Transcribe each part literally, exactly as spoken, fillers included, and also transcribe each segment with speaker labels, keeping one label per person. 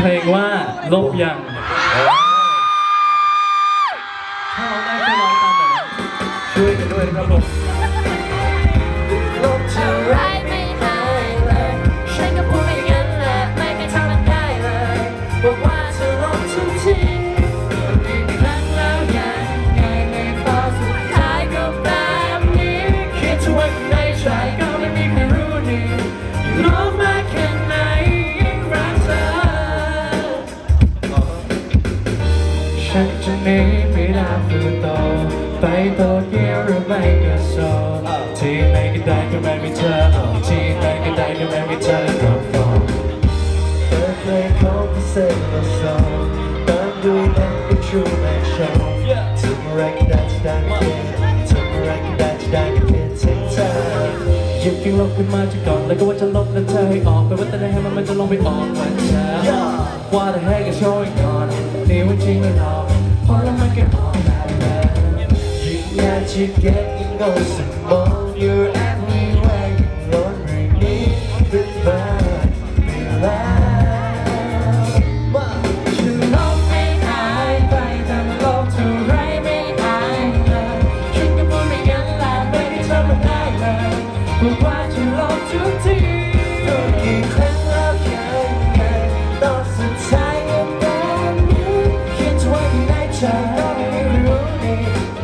Speaker 1: เพลงว่าลบยังถ้าเราได้ช่วยร้องตามหน่อยนะช่วยกันด้วยนะครับผม
Speaker 2: ลบเท่าไรไม่หายเลยฉันก็พูดไม่งั้นแหละไม่เคยทำมันได้เลยบอกว่าเธอลบทุกทีอีกครั้งแล้วยังไงในตอนสุดท้ายก็แบบนี้คิดว่าในใจก็ไม่มีใครรู้นี่ลบมาแค่ไหนยิ่งรักเธอฉันจะหนีไม่ได้ฝืนต่อไปต่อเกี่ยวหรือไม่ก็โซที่ไหนก็ได้ก็ไม่มีเธอที่ไหนก็ได้ก็ไม่มีเธอก็พอเปิดเพลงของพิเศษมาสองตามด้วยนักเป็น True Man Show ทำอะไรก็ได้จะได้ไม่เพี้ยนทำอะไรก็ได้จะได้ไม่เพี้ยนทิ้งเธอหยิบกิ้งลบขึ้นมาจากก่อนแล้วก็ว่าจะลบนั้นเธอให้ออกไปว่าแต่ในให้มันมันจะลงไปออกเหมือนเธอ What the heck is going on นี่ว่าจริงหรือหลอกพอแล้วมันก็ออกแบบนั้น That you get you know some more you're everywhere you don't really need goodbye be loud ฉันลบไม่หายไปแต่มันลบเท่าไรไม่หายเลยฉันก็พูดไม่งั้นแหละไม่ได้ทำมันได้เลยบอกว่าฉันลบทุกทีพูดกี่ครั้งแล้วยังไงตอนสุดท้ายก็แบบนี้คิดว่าในใจก็ไม่รู้นี่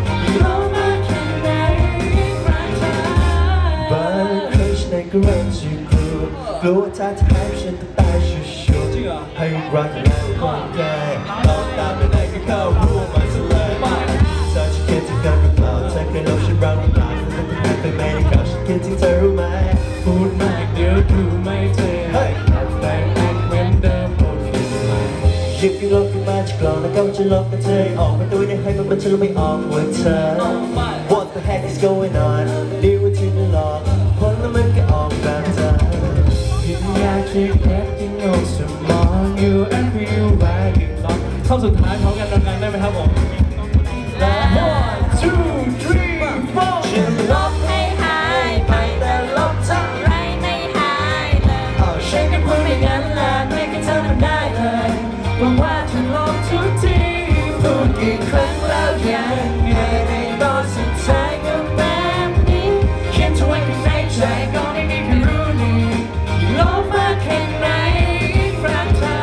Speaker 2: ก็เริ่มชิวกลัวกลัวถ้าจะให้ฉันต้องตายชัวร์ๆให้รักแล้วคงได้เราตามไปไหนก็เข้ารู้มันจะเลยถ้าฉันคิดถึงกันหรือเปล่าถ้าเคยลบฉันรักหรือเปล่าถ้าเธอไม่ไปไม่ได้เขาฉันคิดถึงเธอรู้ไหมพูดมากเดี๋ยวดูไม่เท่แต่แอคเหมือนเดิมโอเคไหมหยิบกิ้งลบขึ้นมาจากกล่องแล้วก็จะลบกับเธอออกมาตัวได้ให้มันมันจะลบไม่ออกเหมือนเธอ What the heck is going on นี่ว่าที่มันหลอกผลแล้วมันก็ออกแบบเธอยิ่งอยากจะเก็บยิ่งโง่สมอง You everywhere ยิ่งลองเข้าสุดท้ายพร้อมกันดังๆได้ไหมครับผม One two three four ฉันลบให้หายไปแต่ลบเท่าไรไม่หายเลยฉันก็พูดไม่งั้นแหละไม่เคยทำมันได้เลยหวังว่าจะลบทุกทีพูดกี่ครั้งแล้วยังไงในตอนสุดท้ายก็แบบนี้เขียนไว้ข้างในใจก็ไม่มีใครรู้นี่ลบมาแค่ไหนรักเธอ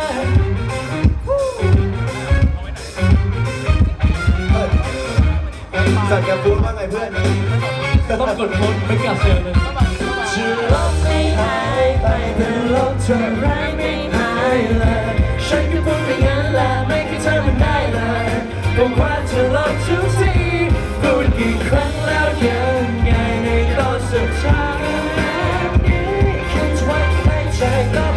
Speaker 3: สั่งแกพูดว่าไงเพื่อน
Speaker 1: ต้องกดโพสไม่กล้าเซลเลย
Speaker 2: จะลบไม่หายไปแต่ลบเท่าไรไม่หายเลยฉันก็พูดไม่งั้นแหละไม่เคยทำมันได้เลยบอกว่าจะลบทุกทีพูดกี่ครั้งแล้วยังไงในตอนสุดท้ายแบบนี้คิดไว้ในใจก็